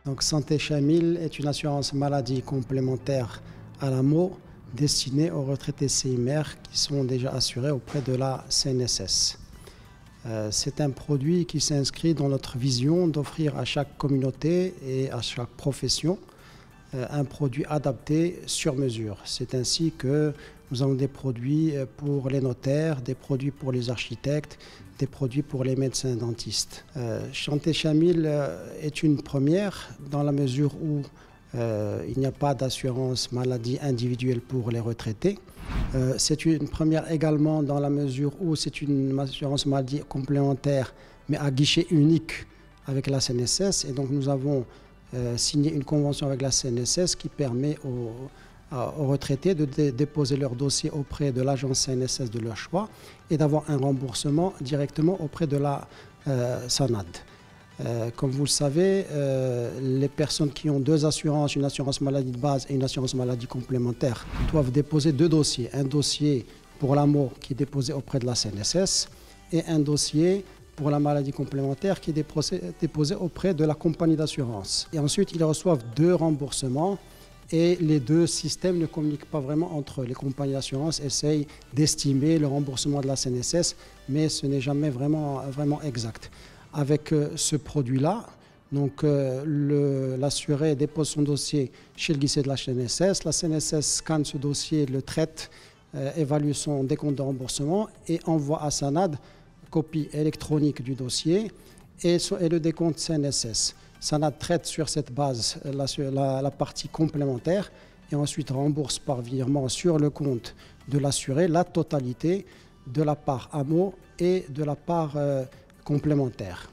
Donc Santé Chamil est une assurance maladie complémentaire à l'AMO destinée aux retraités CIMR qui sont déjà assurés auprès de la CNSS. C'est un produit qui s'inscrit dans notre vision d'offrir à chaque communauté et à chaque profession un produit adapté sur mesure. C'est ainsi que nous avons des produits pour les notaires, des produits pour les architectes, des produits pour les médecins dentistes. Santé Chamil est une première dans la mesure où il n'y a pas d'assurance maladie individuelle pour les retraités. C'est une première également dans la mesure où c'est une assurance maladie complémentaire mais à guichet unique avec la CNSS. Et donc nous avons signé une convention avec la CNSS qui permet aux retraités de déposer leur dossier auprès de l'agence CNSS de leur choix et d'avoir un remboursement directement auprès de la SANAD. Comme vous le savez, les personnes qui ont deux assurances, une assurance maladie de base et une assurance maladie complémentaire, doivent déposer deux dossiers. Un dossier pour l'AMO qui est déposé auprès de la CNSS et un dossier pour la maladie complémentaire qui est déposé auprès de la compagnie d'assurance. Et ensuite, ils reçoivent deux remboursements et les deux systèmes ne communiquent pas vraiment entre eux. Les compagnies d'assurance essayent d'estimer le remboursement de la CNSS, mais ce n'est jamais vraiment exact. Avec ce produit-là, donc l'assuré dépose son dossier chez le guichet de la CNSS scanne ce dossier, le traite, évalue son décompte de remboursement et envoie à SANAD copie électronique du dossier et le décompte CNSS. SANAD traite sur cette base la partie complémentaire et ensuite rembourse par virement sur le compte de l'assuré la totalité de la part AMO et de la part complémentaire.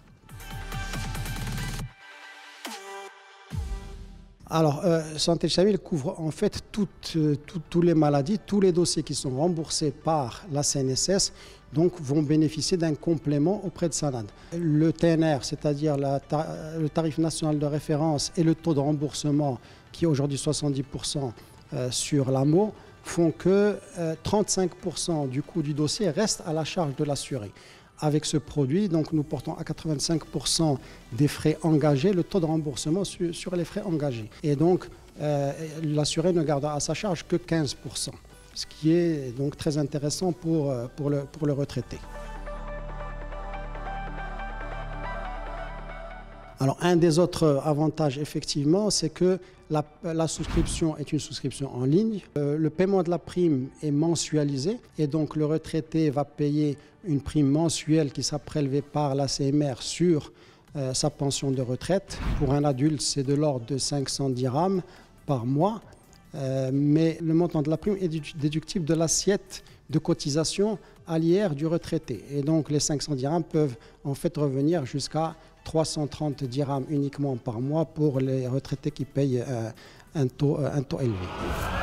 Alors, Santé Chamil couvre en fait toutes les maladies, tous les dossiers qui sont remboursés par la CNSS, donc vont bénéficier d'un complément auprès de SANAD. Le TNR, c'est-à-dire le tarif national de référence et le taux de remboursement, qui est aujourd'hui 70% sur l'AMO, font que 35% du coût du dossier reste à la charge de l'assuré. Avec ce produit, donc, nous portons à 85% des frais engagés, le taux de remboursement sur les frais engagés. Et donc, l'assuré ne gardera à sa charge que 15%, ce qui est donc très intéressant pour le retraité. Alors, un des autres avantages, effectivement, c'est que la souscription est une souscription en ligne. Le paiement de la prime est mensualisé et donc le retraité va payer une prime mensuelle qui sera prélevée par la CMR sur sa pension de retraite. Pour un adulte, c'est de l'ordre de 500 dirhams par mois, mais le montant de la prime est déductible de l'assiette de cotisation à l'IR du retraité. Et donc les 500 dirhams peuvent en fait revenir jusqu'à 330 dirhams uniquement par mois pour les retraités qui payent un taux élevé.